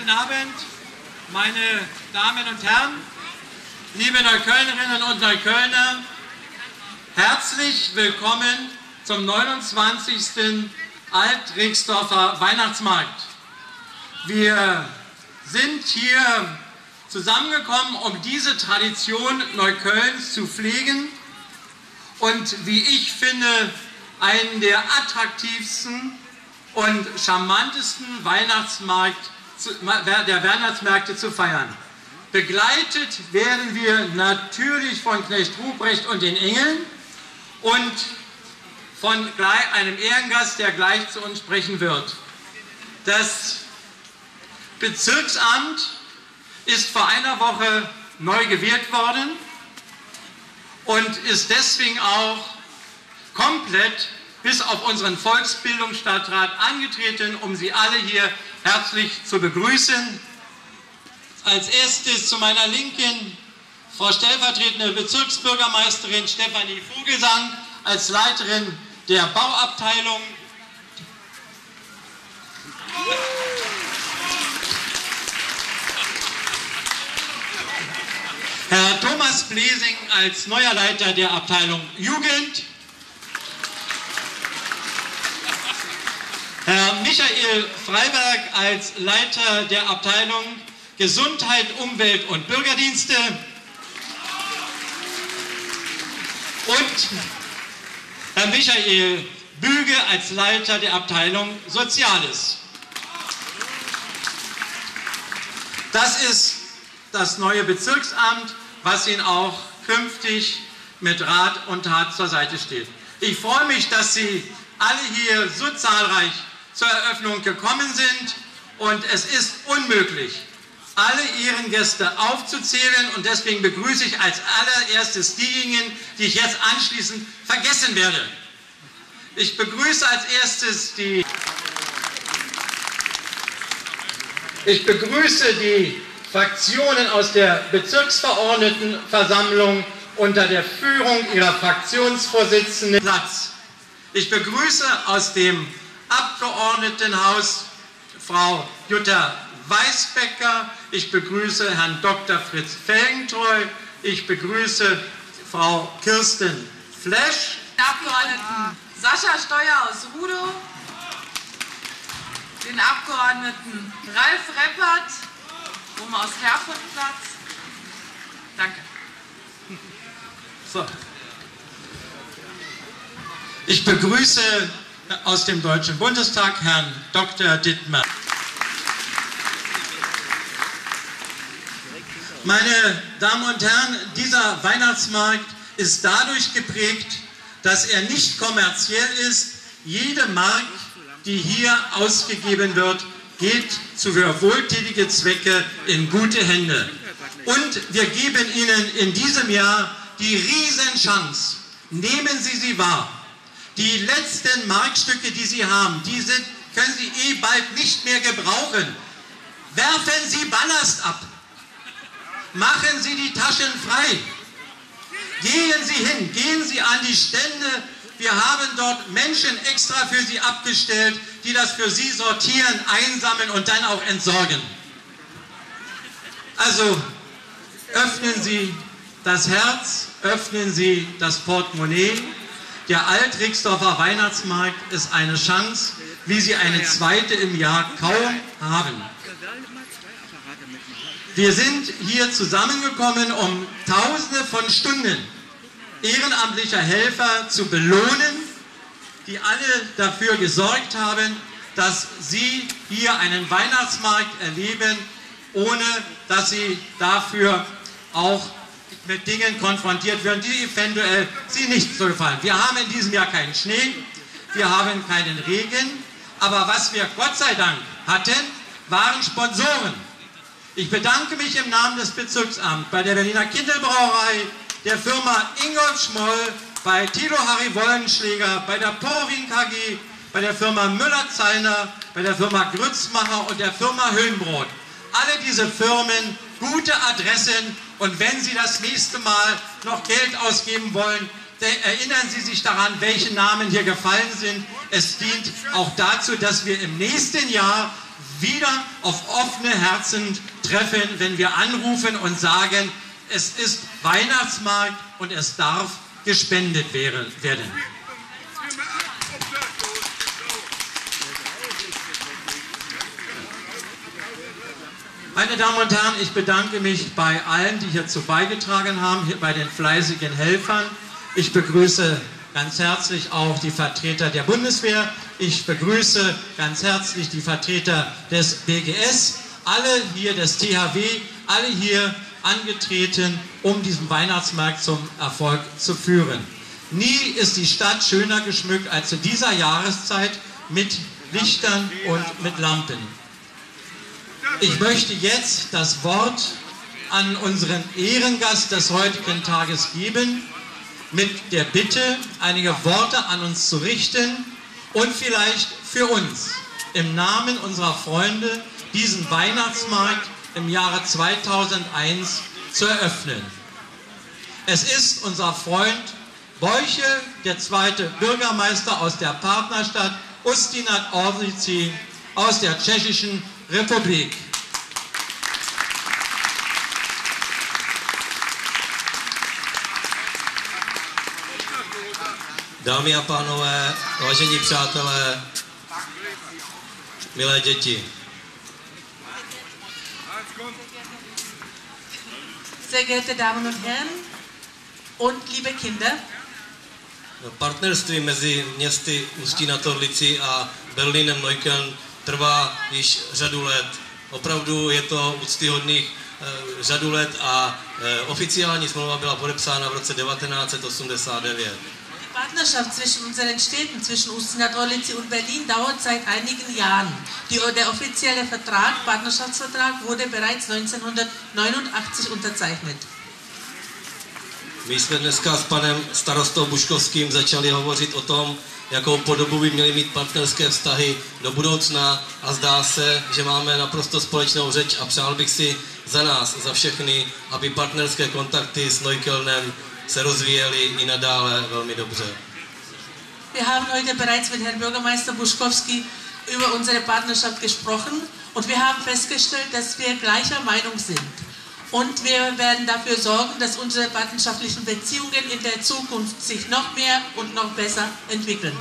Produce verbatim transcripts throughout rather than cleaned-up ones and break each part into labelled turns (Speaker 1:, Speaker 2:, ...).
Speaker 1: Guten Abend, meine Damen und Herren, liebe Neuköllnerinnen und Neuköllner. Herzlich willkommen zum neunundzwanzigsten Alt-Rixdorfer Weihnachtsmarkt. Wir sind hier zusammengekommen, um diese Tradition Neuköllns zu pflegen und, wie ich finde, einen der attraktivsten und charmantesten Weihnachtsmarkt, der Weihnachtsmärkte zu feiern. Begleitet werden wir natürlich von Knecht Ruprecht und den Engeln und von einem Ehrengast, der gleich zu uns sprechen wird. Das Bezirksamt ist vor einer Woche neu gewählt worden und ist deswegen auch komplett bis auf unseren Volksbildungsstadtrat angetreten, um Sie alle hier herzlich zu begrüßen. Als erstes zu meiner Linken Frau stellvertretende Bezirksbürgermeisterin Stefanie Vogelsang als Leiterin der Bauabteilung. Herr Thomas Blesing als neuer Leiter der Abteilung Jugend. Herr Michael Freiberg als Leiter der Abteilung Gesundheit, Umwelt und Bürgerdienste. Und Herr Michael Büge als Leiter der Abteilung Soziales. Das ist das neue Bezirksamt, was Ihnen auch künftig mit Rat und Tat zur Seite steht. Ich freue mich, dass Sie alle hier so zahlreich zur Eröffnung gekommen sind und es ist unmöglich, alle Ehrengäste aufzuzählen und deswegen begrüße ich als allererstes diejenigen, die ich jetzt anschließend vergessen werde. Ich begrüße als erstes die, ich begrüße die Fraktionen aus der Bezirksverordnetenversammlung unter der Führung ihrer Fraktionsvorsitzenden Platz. Ich begrüße aus dem Abgeordnetenhaus Frau Jutta Weißbecker, ich begrüße Herrn Doktor Fritz Felgentreu, ich begrüße Frau Kirsten Flesch,
Speaker 2: den Abgeordneten Sascha Steuer aus Rudow, den Abgeordneten Ralf Reppert, oben aus Herfordplatz. Danke.
Speaker 1: So. Ich begrüße aus dem Deutschen Bundestag Herrn Doktor Dittmar. Meine Damen und Herren, dieser Weihnachtsmarkt ist dadurch geprägt, dass er nicht kommerziell ist. Jede Mark, die hier ausgegeben wird, geht für wohltätige Zwecke in gute Hände. Und wir geben Ihnen in diesem Jahr die Riesenchance. Nehmen Sie sie wahr. Die letzten Markstücke, die Sie haben, die sind, können Sie eh bald nicht mehr gebrauchen. Werfen Sie Ballast ab. Machen Sie die Taschen frei. Gehen Sie hin, gehen Sie an die Stände. Wir haben dort Menschen extra für Sie abgestellt, die das für Sie sortieren, einsammeln und dann auch entsorgen. Also öffnen Sie das Herz, öffnen Sie das Portemonnaie. Der Alt-Rixdorfer Weihnachtsmarkt ist eine Chance, wie Sie eine zweite im Jahr kaum haben. Wir sind hier zusammengekommen, um Tausende von Stunden ehrenamtlicher Helfer zu belohnen, die alle dafür gesorgt haben, dass Sie hier einen Weihnachtsmarkt erleben, ohne dass Sie dafür auch mit Dingen konfrontiert werden, die eventuell Sie nicht so gefallen. Wir haben in diesem Jahr keinen Schnee, wir haben keinen Regen, aber was wir Gott sei Dank hatten, waren Sponsoren. Ich bedanke mich im Namen des Bezirksamts bei der Berliner Kindelbrauerei, der Firma Ingolf Schmoll, bei Thilo Harry Wollenschläger, bei der Porwin K G, bei der Firma Müller-Zeiner, bei der Firma Grützmacher und der Firma Höhenbrot. Alle diese Firmen, gute Adressen, und wenn Sie das nächste Mal noch Geld ausgeben wollen, erinnern Sie sich daran, welche Namen hier gefallen sind. Es dient auch dazu, dass wir im nächsten Jahr wieder auf offene Herzen treffen, wenn wir anrufen und sagen, es ist Weihnachtsmarkt und es darf gespendet werden. Meine Damen und Herren, ich bedanke mich bei allen, die hierzu beigetragen haben, hier bei den fleißigen Helfern. Ich begrüße ganz herzlich auch die Vertreter der Bundeswehr. Ich begrüße ganz herzlich die Vertreter des B G S, alle hier des T H W, alle hier angetreten, um diesen Weihnachtsmarkt zum Erfolg zu führen. Nie ist die Stadt schöner geschmückt als zu dieser Jahreszeit mit Lichtern und mit Lampen. Ich möchte jetzt das Wort an unseren Ehrengast des heutigen Tages geben, mit der Bitte, einige Worte an uns zu richten und vielleicht für uns im Namen unserer Freunde diesen Weihnachtsmarkt im Jahre zweitausendeins zu eröffnen. Es ist unser Freund Bojche, der zweite Bürgermeister aus der Partnerstadt Ústí nad Orlicí aus der Tschechischen Republik.
Speaker 3: Dámy a pánové, vážení přátelé, milé děti.
Speaker 2: Sehr geehrte Damen und Herren und liebe Kinder.
Speaker 3: Partnerství mezi městy Ústí nad Orlicí a Berlínem Neukölln trvá již řadu let. Opravdu je to úctyhodných e, řadu let a e, oficiální smlouva byla podepsána v roce devatenáct set osmdesát devět.
Speaker 2: Die Partnerschaft zwischen unseren Städten, zwischen Ústí nad Orlicí und Berlin, dauert seit einigen Jahren. Die, der offizielle Vertrag, Partnerschaftsvertrag, wurde bereits neunzehnhundertneunundachtzig unterzeichnet.
Speaker 3: My jsme dneska s panem starostou Buškovským začali hovořit o tom, jakou podobu by měly mít partnerské vztahy do budoucna a zdá se, že máme naprosto společnou řeč a přál bych si za nás, za všechny, aby partnerské kontakty s Neuköllnem se rozvíjely i nadále velmi dobře.
Speaker 2: Wir haben heute bereits mit Herrn Bürgermeister Buschkowski über unsere Partnerschaft gesprochen und wir haben festgestellt, dass wir gleicher Meinung sind. Und wir werden dafür sorgen, dass unsere partnerschaftlichen Beziehungen in der Zukunft sich noch mehr und noch besser entwickeln.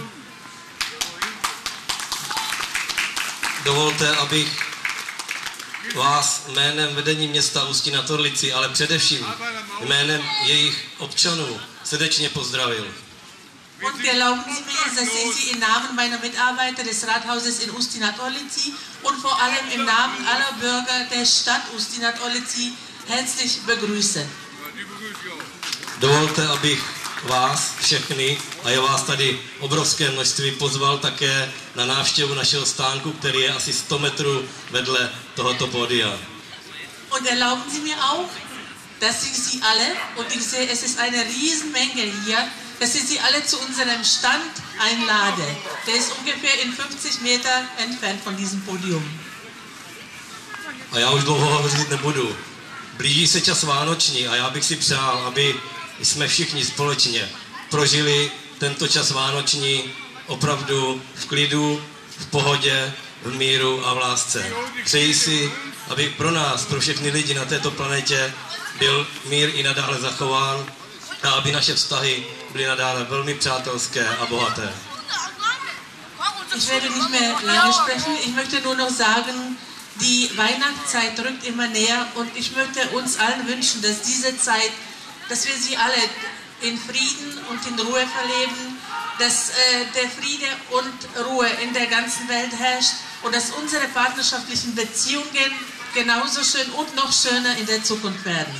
Speaker 3: Dovolte, abych vás jménem vedení města Ústí nad Orlicí, ale především jménem jejich občanů srdečně pozdravil.
Speaker 2: Und erlauben Sie mir, dass ich Sie im Namen meiner Mitarbeiter des Rathauses in Ústí nad Orlicí und vor allem im Namen aller Bürger der Stadt Ústí nad Orlicí herzlich begrüße.
Speaker 3: Dovolte, abych vás všechny, a je vás tady obrovské množství, pozval také na návštěvu našeho stánku, který je asi sto metrů vedle tohoto pódia.
Speaker 2: Und erlauben Sie mir auch, dass ich Sie alle, und ich sehe, es ist eine Riesenmenge hier, dass ich Sie alle zu unserem Stand einlade. Der ist ungefähr in fünfzig Meter entfernt von diesem Podium.
Speaker 3: A já už dlouho hovořit nebudu. Blíží se čas vánoční a já bych si přál, aby jsme všichni společně prožili tento čas vánoční opravdu v klidu, v pohodě, v míru a v lásce. Přeji si, aby pro nás, pro všechny lidi na této planetě byl mír i nadále zachován a aby naše vztahy byly nadále velmi přátelské a bohaté.
Speaker 2: Ich werde nicht mehr lange sprechen, ich möchte nur noch sagen, die Weihnachtszeit rückt immer näher und ich möchte uns allen wünschen, dass diese Zeit, dass wir sie alle in Frieden und in Ruhe verleben, dass äh, der Friede und Ruhe in der ganzen Welt herrscht und dass unsere partnerschaftlichen Beziehungen genauso schön und noch schöner in der Zukunft werden.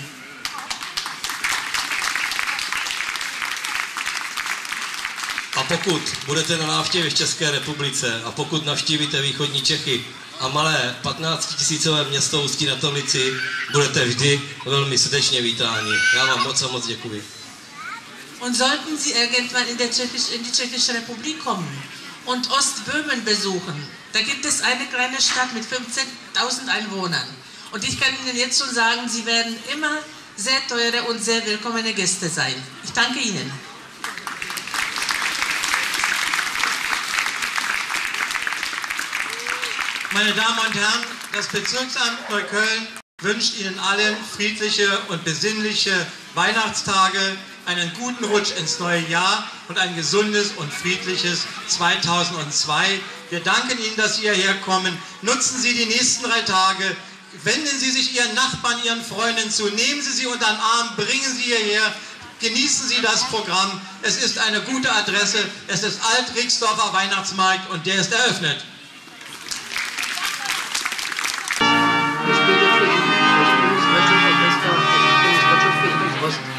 Speaker 3: A pokud budete na návštěvě v České republice a pokud navštívíte východní Čechy a malé patnáctitisícové město Ústí nad Orlicí, budete vždy velmi srdečně vítáni. Já vám moc a moc děkuji.
Speaker 2: Und sollten Sie irgendwann in, der Tschechisch, in die Tschechische Republik kommen und Ostböhmen besuchen, da gibt es eine kleine Stadt mit fünfzehntausend Einwohnern. Und ich kann Ihnen jetzt schon sagen, Sie werden immer sehr teure und sehr willkommene Gäste sein. Ich danke Ihnen.
Speaker 1: Meine Damen und Herren, das Bezirksamt Neukölln wünscht Ihnen allen friedliche und besinnliche Weihnachtstage, einen guten Rutsch ins neue Jahr und ein gesundes und friedliches zweitausendzwei. Wir danken Ihnen, dass Sie hierher kommen. Nutzen Sie die nächsten drei Tage. Wenden Sie sich Ihren Nachbarn, Ihren Freunden zu. Nehmen Sie sie unter den Arm, bringen Sie hierher. Genießen Sie das Programm. Es ist eine gute Adresse. Es ist Alt-Rixdorfer Weihnachtsmarkt und der ist eröffnet.
Speaker 4: Das Bundeswirtschaftsorchester, das Bundeswirtschaftsorchester,